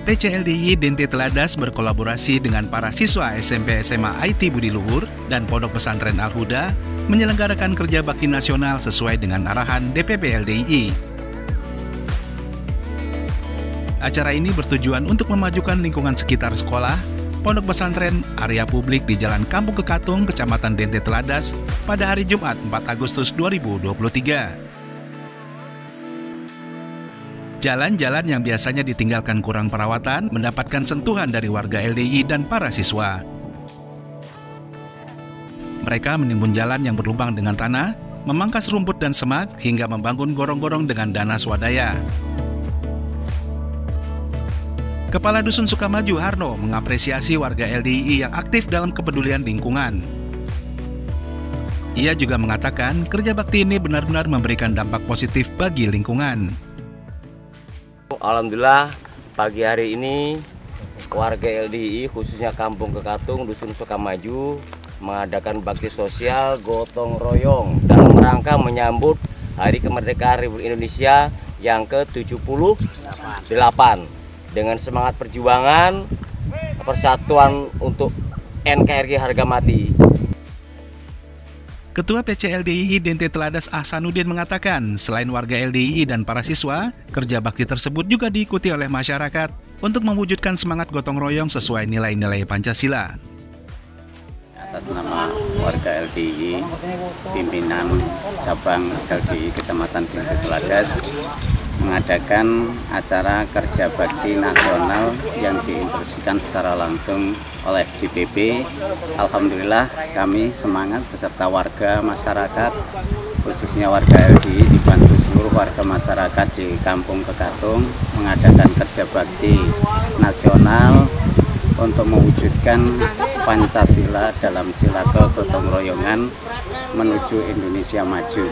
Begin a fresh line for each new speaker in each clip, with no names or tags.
PCLDI Dente Teladas berkolaborasi dengan para siswa SMP SMA IT Budi Luhur dan Pondok Pesantren Al-Huda menyelenggarakan kerja bakti nasional sesuai dengan arahan DPP LDII. Acara ini bertujuan untuk memajukan lingkungan sekitar sekolah, pondok pesantren, area publik di Jalan Kampung Kekatung, Kecamatan Dente Teladas pada hari Jumat 4 Agustus 2023. Jalan-jalan yang biasanya ditinggalkan kurang perawatan mendapatkan sentuhan dari warga LDII dan para siswa. Mereka menimbun jalan yang berlubang dengan tanah, memangkas rumput dan semak, hingga membangun gorong-gorong dengan dana swadaya. Kepala Dusun Sukamaju Harno mengapresiasi warga LDII yang aktif dalam kepedulian lingkungan. Ia juga mengatakan kerja bakti ini benar-benar memberikan dampak positif bagi lingkungan.
Alhamdulillah pagi hari ini warga LDII khususnya Kampung Kekatung, Dusun Sukamaju mengadakan bakti sosial gotong royong dalam rangka menyambut Hari Kemerdekaan Republik Indonesia yang ke-78 dengan semangat perjuangan persatuan untuk NKRI harga mati.
Ketua PCLDII Dente Teladas Ahsanuddin mengatakan, selain warga LDII dan para siswa, kerja bakti tersebut juga diikuti oleh masyarakat untuk mewujudkan semangat gotong royong sesuai nilai-nilai Pancasila.
Atas nama warga LDII, pimpinan cabang LDII Kecamatan Dente Teladas mengadakan acara kerja bakti nasional yang diinstruksikan secara langsung oleh DPP. Alhamdulillah kami semangat beserta warga masyarakat, khususnya warga LDII dibantu seluruh warga masyarakat di Kampung Kekatung mengadakan kerja bakti nasional untuk mewujudkan Pancasila dalam sila kegotong royongan menuju Indonesia maju.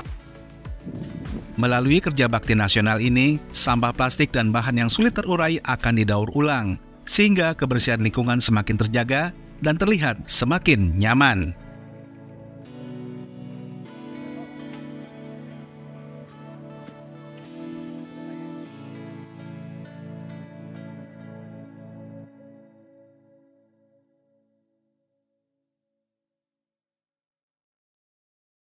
Melalui kerja bakti nasional ini, sampah plastik dan bahan yang sulit terurai akan didaur ulang, sehingga kebersihan lingkungan semakin terjaga dan terlihat semakin nyaman.